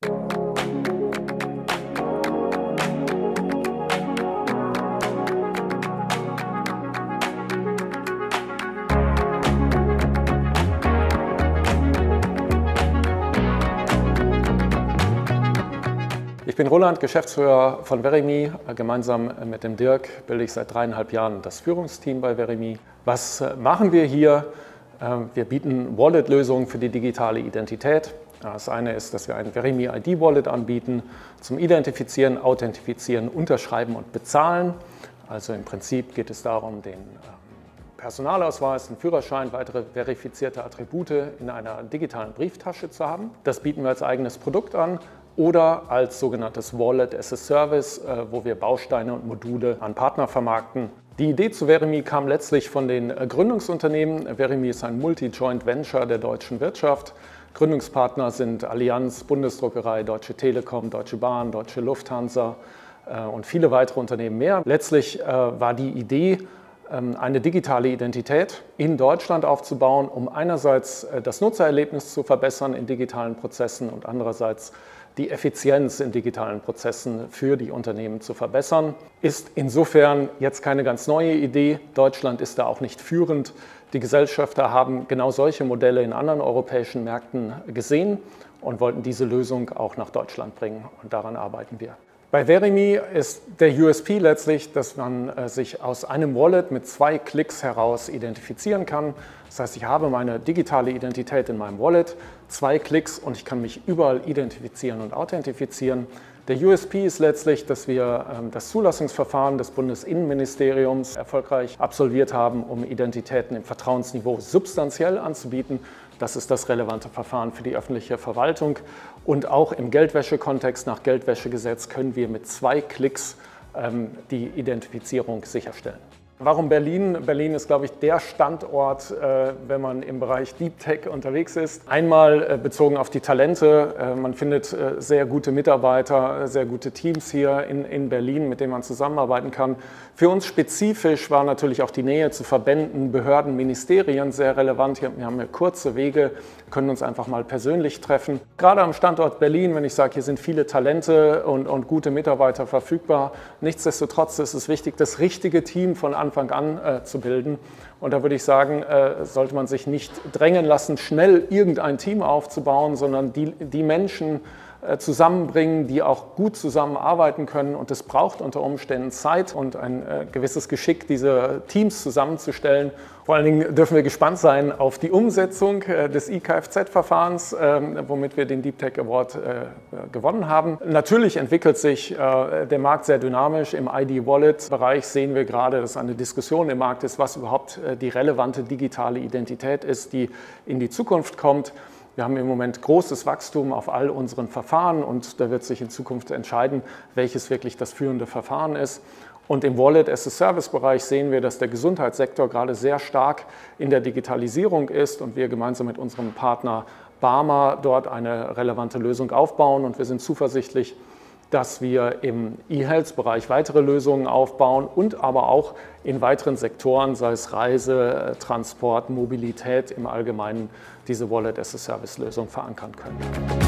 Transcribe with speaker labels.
Speaker 1: Ich bin Roland, Geschäftsführer von Verimi. Gemeinsam mit dem Dirk bilde ich seit 3,5 Jahren das Führungsteam bei Verimi. Was machen wir hier? Wir bieten Wallet-Lösungen für die digitale Identität. Das eine ist, dass wir ein Verimi ID-Wallet anbieten zum Identifizieren, Authentifizieren, Unterschreiben und Bezahlen. Also im Prinzip geht es darum, den Personalausweis, den Führerschein, weitere verifizierte Attribute in einer digitalen Brieftasche zu haben. Das bieten wir als eigenes Produkt an. Oder als sogenanntes Wallet as a Service, wo wir Bausteine und Module an Partner vermarkten. Die Idee zu Verimi kam letztlich von den Gründungsunternehmen. Verimi ist ein Multi-Joint Venture der deutschen Wirtschaft. Gründungspartner sind Allianz, Bundesdruckerei, Deutsche Telekom, Deutsche Bahn, Deutsche Lufthansa und viele weitere Unternehmen mehr. Letztlich war die Idee, eine digitale Identität in Deutschland aufzubauen, um einerseits das Nutzererlebnis zu verbessern in digitalen Prozessen und andererseits die Effizienz in digitalen Prozessen für die Unternehmen zu verbessern. Ist insofern jetzt keine ganz neue Idee. Deutschland ist da auch nicht führend. Die Gesellschafter haben genau solche Modelle in anderen europäischen Märkten gesehen und wollten diese Lösung auch nach Deutschland bringen, und daran arbeiten wir. Bei Verimi ist der USP letztlich, dass man sich aus einem Wallet mit 2 Klicks heraus identifizieren kann. Das heißt, ich habe meine digitale Identität in meinem Wallet, 2 Klicks, und ich kann mich überall identifizieren und authentifizieren. Der USP ist letztlich, dass wir das Zulassungsverfahren des Bundesinnenministeriums erfolgreich absolviert haben, um Identitäten im Vertrauensniveau substanziell anzubieten. Das ist das relevante Verfahren für die öffentliche Verwaltung. Und auch im Geldwäschekontext nach Geldwäschegesetz können wir mit 2 Klicks die Identifizierung sicherstellen. Warum Berlin? Berlin ist, glaube ich, der Standort, wenn man im Bereich Deep Tech unterwegs ist. Einmal bezogen auf die Talente. Man findet sehr gute Mitarbeiter, sehr gute Teams hier in Berlin, mit denen man zusammenarbeiten kann. Für uns spezifisch war natürlich auch die Nähe zu Verbänden, Behörden, Ministerien sehr relevant. Wir haben hier kurze Wege, können uns einfach mal persönlich treffen. Gerade am Standort Berlin, wenn ich sage, hier sind viele Talente und gute Mitarbeiter verfügbar. Nichtsdestotrotz ist es wichtig, das richtige Team von Anfang an zu bilden. Und da würde ich sagen, sollte man sich nicht drängen lassen, schnell irgendein Team aufzubauen, sondern die Menschen zusammenbringen, die auch gut zusammenarbeiten können. Und es braucht unter Umständen Zeit und ein gewisses Geschick, diese Teams zusammenzustellen. Vor allen Dingen dürfen wir gespannt sein auf die Umsetzung des eKFZ-Verfahrens, womit wir den Deep Tech Award gewonnen haben. Natürlich entwickelt sich der Markt sehr dynamisch. Im ID-Wallet-Bereich sehen wir gerade, dass eine Diskussion im Markt ist, was überhaupt die relevante digitale Identität ist, die in die Zukunft kommt. Wir haben im Moment großes Wachstum auf all unseren Verfahren, und da wird sich in Zukunft entscheiden, welches wirklich das führende Verfahren ist. Und im Wallet-as-a-Service-Bereich sehen wir, dass der Gesundheitssektor gerade sehr stark in der Digitalisierung ist und wir gemeinsam mit unserem Partner Barmer dort eine relevante Lösung aufbauen. Und wir sind zuversichtlich, dass wir im E-Health-Bereich weitere Lösungen aufbauen und aber auch in weiteren Sektoren, sei es Reise, Transport, Mobilität im Allgemeinen, diese Wallet-as-a-Service-Lösung verankern können.